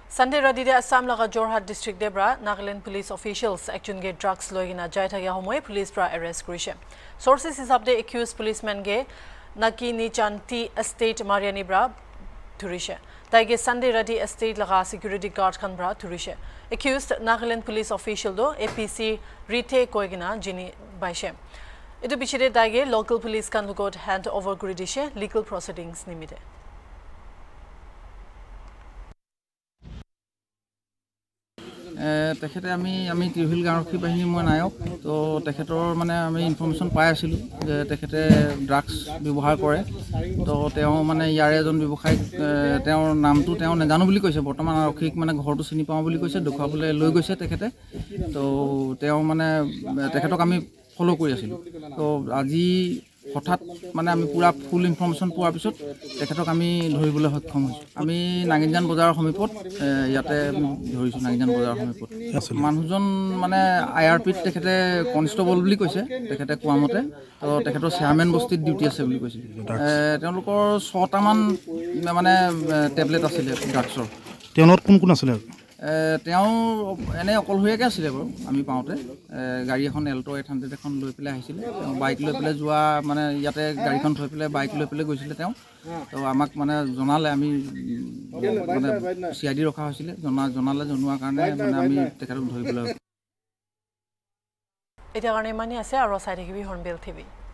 Sunday Radide Assam laga Jorhat district debra Nagaland police officials action ge drugs loigina jai thagya homoy police pra arrest kurise. Sources hisab de accused policeman ge Naki Nichanti estate Mariani bra thurise. Taige Sunday Radi estate laga security guard khan bra thurise. Accused Nagaland police official do APC rete koigina jini baishe. Itu bichire taige local police kan lugot hand over guridishe legal proceedings nimide. তেখেতে আমি ত্ৰিভিল গাঁৱৰক্ষী বাহিনী মই নায়ক তো তেখেতৰ মানে আমি information পাই আছিলোঁ যে তেখেতে ড্ৰাগছ ব্যৱহাৰ কৰে তো তেওঁ মানে ইয়াৰে এজন ব্যৱসায়িক তেওঁৰ নামটো তেওঁ নাজানো বুলি কৈছে বৰ্তমান আৰক্ষীক মানে ঘৰটো চিনি পাওঁ বুলি কৈছে দেখুৱাবলৈ লৈ গৈছে তেখেতে তো তেওঁ মানে তেখেতক আমি ফ'ল' কৰি আছিলোঁ তো আজি হঠাৎ মানে আমি পুৰা ফুল ইনফৰমেশ্যন পোৱাৰ পিছত তেখেতক আমি ধৰিবলৈ সক্ষম হৈছোঁ আমি নাগিনজান বজাৰৰ সমীপত ইয়াতে ধৰিছোঁ নাগিনজান বজাৰৰ সমীপত মানুহজন মানে IRPত তেখেতে কনষ্টেবল বুলি কৈছে তেখেতে কোৱা মতে তো তেখেতৰ চেয়াৰমেন বস্তিত ডিউটি আছে বুলি কৈছিল তেওঁলোকৰ 6টামান মানে টেবলেট আছিলে ড্ৰাগছৰ তেওঁলোকৰ কোন আছিলে তেওঁ এনে অকলশৰীয়াকৈ আছিলে বাৰু আমি পাওঁতে গাড়ী এখন এল্টো 800 এখন লৈ পেলাই আহিছিলে বাইক লৈ পেলাই যোৱা মানে ইয়াতে গাড়ীখন থৈ পেলাই বাইক লৈ পেলাই গৈছিলে তেওঁ তো আমাক মানে জনালে আমি মানে CID ৰখা হৈছিলে জনোৱাৰ কাৰণে মানে আমি তেখেতক ধৰিবলৈ এতিয়া কাৰণে মানে আছে আৰু চাই থাকিবি হৰ্ণবিল TV